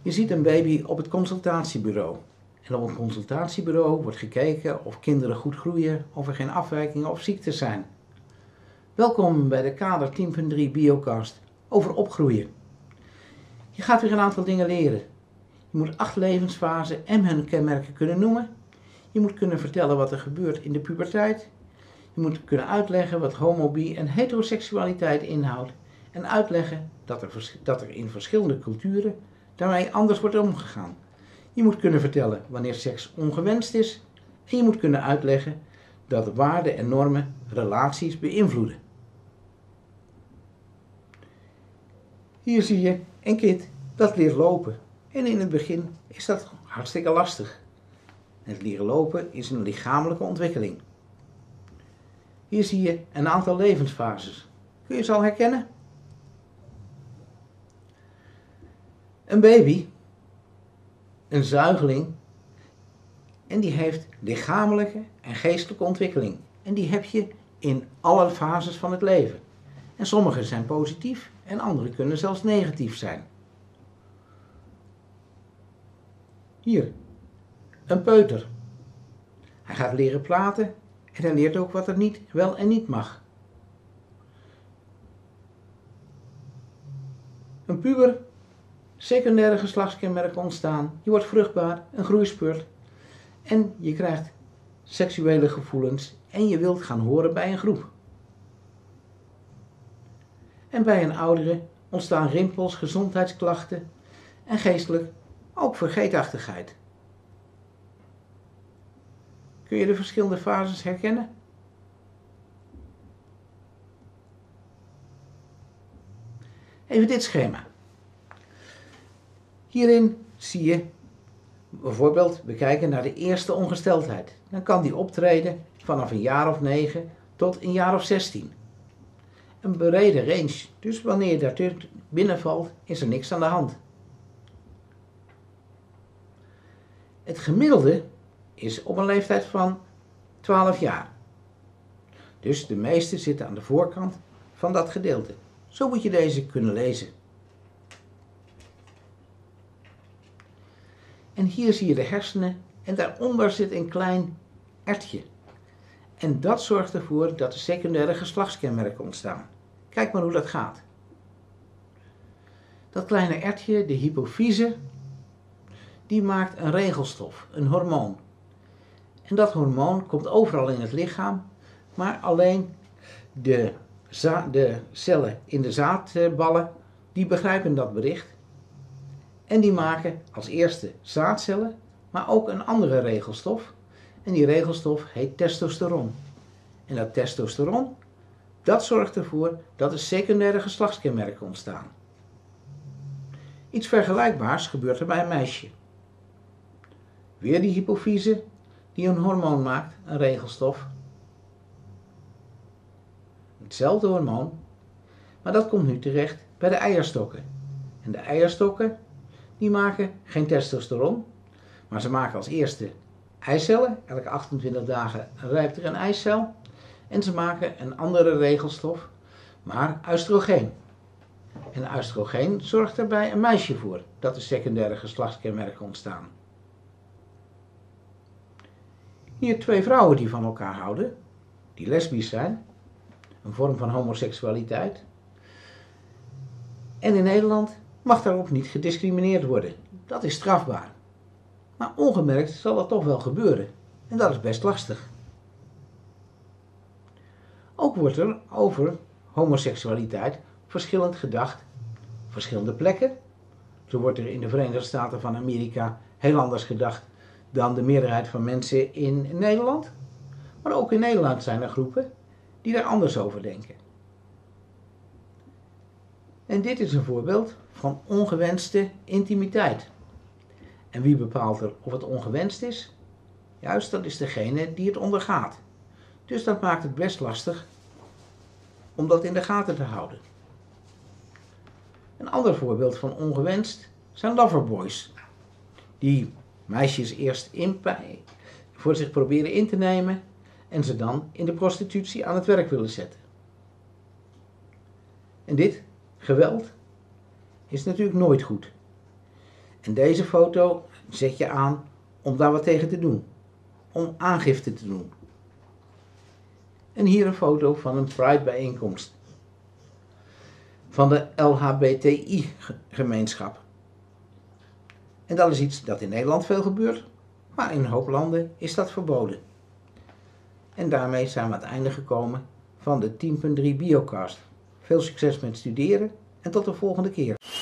Je ziet een baby op het consultatiebureau. En op een consultatiebureau wordt gekeken of kinderen goed groeien, of er geen afwijkingen of ziektes zijn. Welkom bij de Kader 10.3 Biocast over opgroeien. Je gaat weer een aantal dingen leren. Je moet 8 levensfasen en hun kenmerken kunnen noemen. Je moet kunnen vertellen wat er gebeurt in de puberteit. Je moet kunnen uitleggen wat homo, bi en heteroseksualiteit inhoudt. En uitleggen dat er in verschillende culturen daarmee anders wordt omgegaan. Je moet kunnen vertellen wanneer seks ongewenst is. En je moet kunnen uitleggen dat waarden en normen relaties beïnvloeden. Hier zie je een kind dat leert lopen. En in het begin is dat hartstikke lastig. Het leren lopen is een lichamelijke ontwikkeling. Hier zie je een aantal levensfases. Kun je ze al herkennen? Een baby, een zuigeling, en die heeft lichamelijke en geestelijke ontwikkeling. En die heb je in alle fases van het leven. En sommige zijn positief en andere kunnen zelfs negatief zijn. Hier, een peuter. Hij gaat leren praten en hij leert ook wat er niet wel en niet mag. Een puber, secundaire geslachtskenmerken ontstaan, je wordt vruchtbaar, een groeispurt en je krijgt seksuele gevoelens en je wilt gaan horen bij een groep. En bij een oudere ontstaan rimpels, gezondheidsklachten en geestelijk ook vergeetachtigheid. Kun je de verschillende fases herkennen? Even dit schema. Hierin zie je bijvoorbeeld, we kijken naar de eerste ongesteldheid. Dan kan die optreden vanaf een jaar of 9 tot een jaar of 16. Een brede range, dus wanneer je daar binnenvalt, is er niks aan de hand. Het gemiddelde is op een leeftijd van 12 jaar. Dus de meeste zitten aan de voorkant van dat gedeelte. Zo moet je deze kunnen lezen. En hier zie je de hersenen en daaronder zit een klein ertje. En dat zorgt ervoor dat de secundaire geslachtskenmerken ontstaan. Kijk maar hoe dat gaat. Dat kleine ertje, de hypofyse, die maakt een regelstof, een hormoon. En dat hormoon komt overal in het lichaam, maar alleen de cellen in de zaadballen, die begrijpen dat bericht. En die maken als eerste zaadcellen, maar ook een andere regelstof. En die regelstof heet testosteron. En dat testosteron, dat zorgt ervoor dat er secundaire geslachtskenmerken ontstaan. Iets vergelijkbaars gebeurt er bij een meisje. Weer die hypofyse die een hormoon maakt, een regelstof. Hetzelfde hormoon, maar dat komt nu terecht bij de eierstokken. En de eierstokken die maken geen testosteron, maar ze maken als eerste eicellen. Elke 28 dagen rijpt er een eicel. En ze maken een andere regelstof, maar oestrogeen. En oestrogeen zorgt er bij een meisje voor dat er secundaire geslachtskenmerken ontstaan. Hier 2 vrouwen die van elkaar houden, die lesbisch zijn, een vorm van homoseksualiteit. En in Nederland mag daarop niet gediscrimineerd worden. Dat is strafbaar. Maar ongemerkt zal dat toch wel gebeuren. En dat is best lastig. Ook wordt er over homoseksualiteit verschillend gedacht. Verschillende plekken. Zo wordt er in de Verenigde Staten van Amerika heel anders gedacht dan de meerderheid van mensen in Nederland. Maar ook in Nederland zijn er groepen die daar anders over denken. En dit is een voorbeeld van ongewenste intimiteit. En wie bepaalt er of het ongewenst is? Juist, dat is degene die het ondergaat. Dus dat maakt het best lastig om dat in de gaten te houden. Een ander voorbeeld van ongewenst zijn loverboys. Die meisjes eerst voor zich proberen in te nemen en ze dan in de prostitutie aan het werk willen zetten. En dit geweld is natuurlijk nooit goed. En deze foto zet je aan om daar wat tegen te doen. Om aangifte te doen. En hier een foto van een Pride bijeenkomst. Van de LHBTI gemeenschap. En dat is iets dat in Nederland veel gebeurt, maar in een hoop landen is dat verboden. En daarmee zijn we aan het einde gekomen van de 10.3 Biocast. Veel succes met studeren en tot de volgende keer.